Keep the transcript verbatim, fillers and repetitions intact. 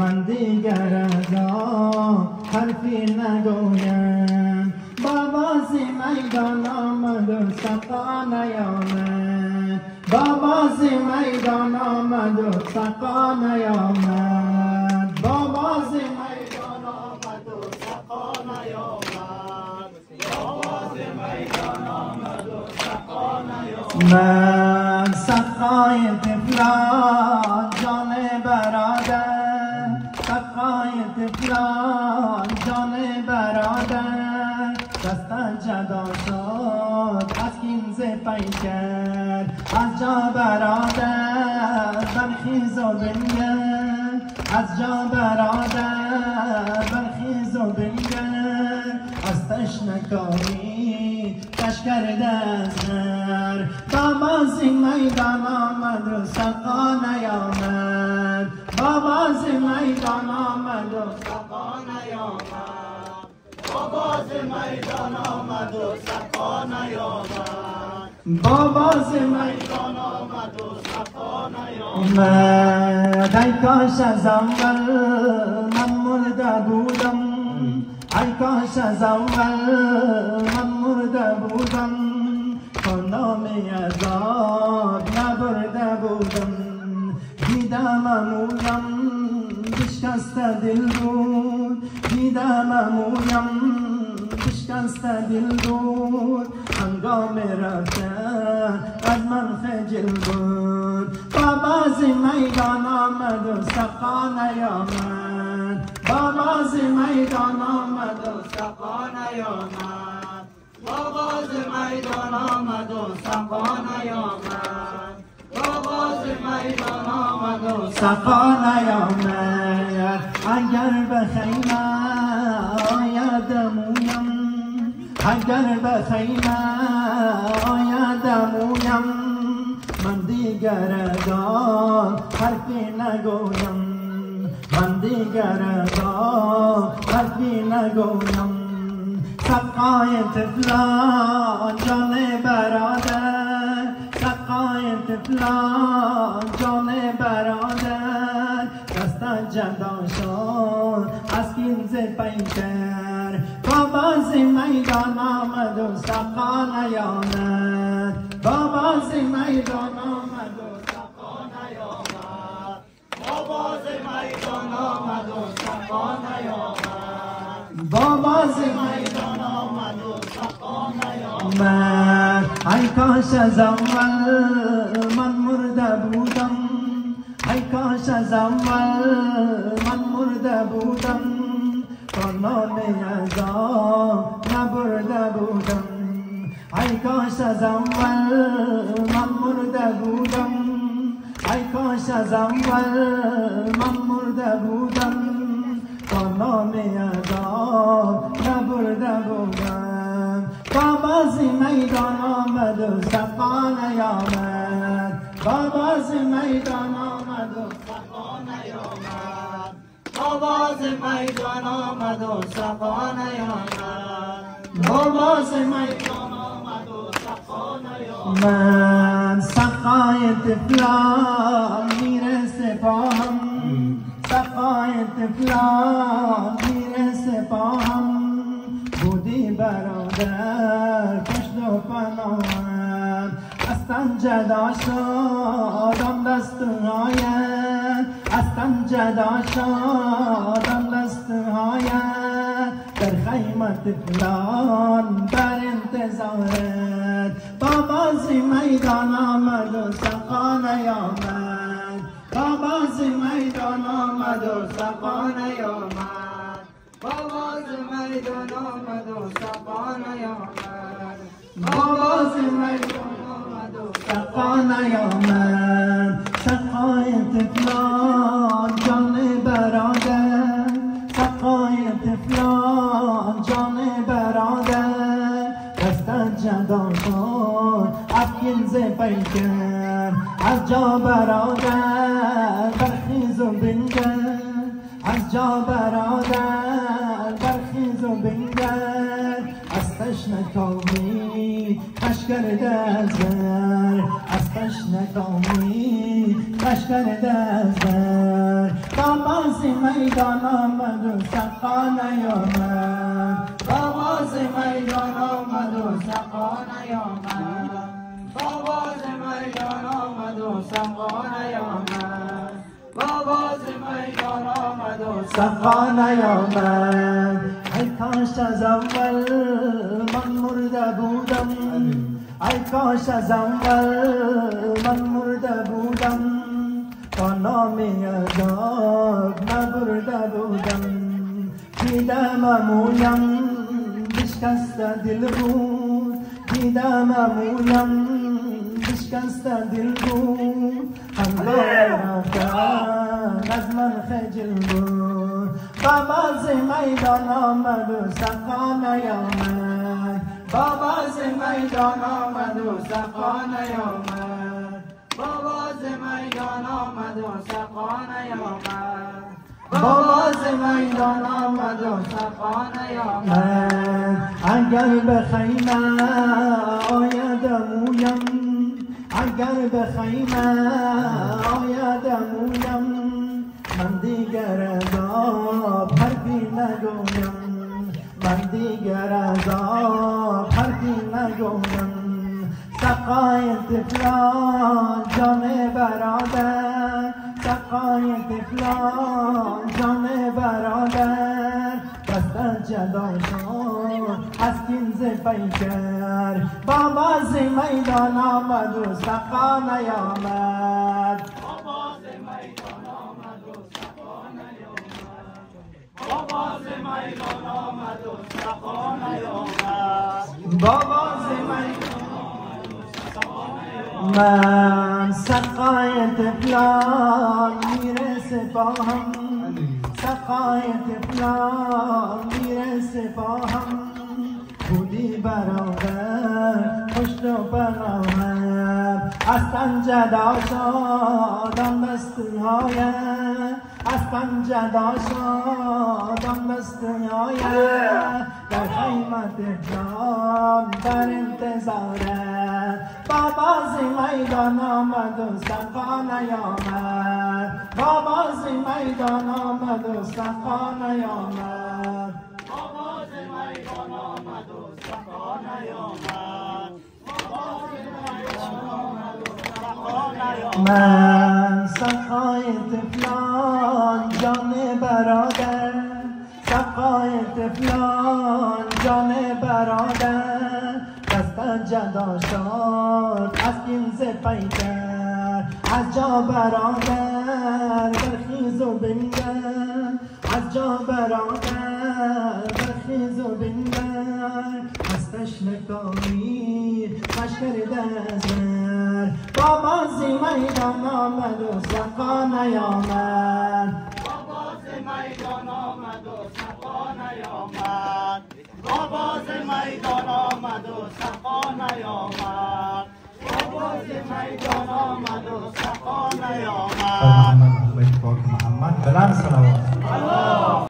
من دیگر از آن حرفی نگویم. بابازی میدان آمد و سقا نیامد، بابازی میدان آمد و سقا نیامد، بابازی میدان آمد و سقا نیامد، بابازی میدان آمد و سقا نیامد. من سقای طفلان جان برادر، سقای طفلان جان برادر، دست جدا شد از کینز پیکر. از جا برادر برخیز و بنگر، از جا برادر برخیز و بنگر، از تشنکاری کش کرده از نر. بابازی میدان آمد و سقا نیامد، بابازی میدان آمد و سقا نیامد، بابازی میدان آمد و سقا نیامد، بابازی میدان آمد و سقا نیامد. ای کاش از اول من مرده بودم، ای کاش از اول من مرده بودم، نام عذاب نبرده بودم. دیدم مویم بشکسته دل بود، دیدم مویم بشکسته دل بود، هنگام رفتن از من خجل بود. بابازی میدان آمد و سقا نیامد، بابازی میدان آمد و سقا نیامد، بابازی میدان آمد و سقا نیامد، بابازی میدان آمد و سقا نیامد. اگر به خیمه آید مویم، اگر به خیمه آید مویم، من دیگر از آن حرفی نگویم، من دیگر از آن حرفی نگویم. سقای طفلان جان برادر، سقای طفلان جان برادر، دست جدا شد از کینز پیکر. بابازی میدان آمد و سقا نیامد، بابازی میدان آمد و سقا نیامد، بابازی میدان آمد و سقا نیامد، بابازی میدان آمد و سقا نیامد. ای کاش از اول من مرده بودم، ای کاش از اول من مرده بودم، تا نام عذاب نبرده بودم. ای کاش از اول من مرده بودم، ای کاش از اول من مرده بودم، تا نام عذاب نبرده بودم. بابازی میدان آمد و سقا نیامد، بابازی میدان آمد و سقا نیامد، بابازی میدان آمد و سقا نیامد، بابازی میدان آمد و سقا نیامد. من سقای طفلان میرسه پاهم، سقای طفلان میرسه پاهم، بودی برادر کشت و پناهم. از تن جدا شدم دستهایت، از تن جدا شدم دستهایت، در خیمه طفلان بر انتظارت. بابازی میدان آمد و سقا نیامد، بابازی میدان آمد و سقا نیامد، بابازی میدان آمد و سقا نیامد، بابازی میدان آمد و سقا نیامد. سقای طفلان جان برادر، سقای طفلان جان برادر، دست جدا شد از کینز پیکر. از جا برادر برخیز و بنگر، از جا برادر برخیز و بنگر، از تشنکاری کش کرده از در، از تشنکاری کش کرده از در. بابا ز میدان آمد و سقا نیامد بابا ز میدان آمد و سقا نیامد بابا ز میدان آمد و سقا نیامد بابا ز میدان آمد و سقا نیامد ای کاش از اول من مرده بودم ای کاش از اول من مرده بودم تا نام عذاب نبرده بودم دیدم مویم بشکسته دل بود دیدم مویم بشکسته دل بود همراه رفتن از من خجل بود بابا ز میدان آمد و سقا نیامد بابا ز میدان آمد و سقا نیامد بابا ز میدان آمد و سقا نیامد بابا ز میدان آمد و سقا نیامد اگر به خیمه آید مویم اگر به خیمه آید مویم من دیگر از آب حرفی نگویم من دیگر از آب حرفی نگویم سقای طفلان جان برادر سقای طفلان جان برادر دست جدا شد از کین ز پیکر بابا ز میدان آمد و سقا نیامد بابا ز میدان آمد و سقا نیامد بابا ز میدان آمد و سقا نیامد بابا ز میدان من سقای طفلان میره سپاهم سقای طفلان میره سپاهم بودی برادر پشت و پناهم از تن جدا شدم بستونهایم از تن جدا شدم بستونهایم در خیمت طفلان در انتظارم بابا ز میدان آمد و سقا نیامد بابا ز میدان آمد و سقا نیامد بابا ز میدان آمد و سقا نیامد بابا ز میدان آمد و سقا نیامد من سقای طفلان جان برادر سقای طفلان جان برادر دست جدا شد از کین ز پیکر از جا برادر برخیز و بنگر از جا برادر برخیز و بنگر از تشنه کاری مشکر دزر بابا ز میدان آمد و سقا نیامد بابا ز میدان آمد و سقا نیامد بابا ز میدان آمد و سقا نیامد بابا ز میدان آمد و سقا نیامد محمد محمد بلند صلوات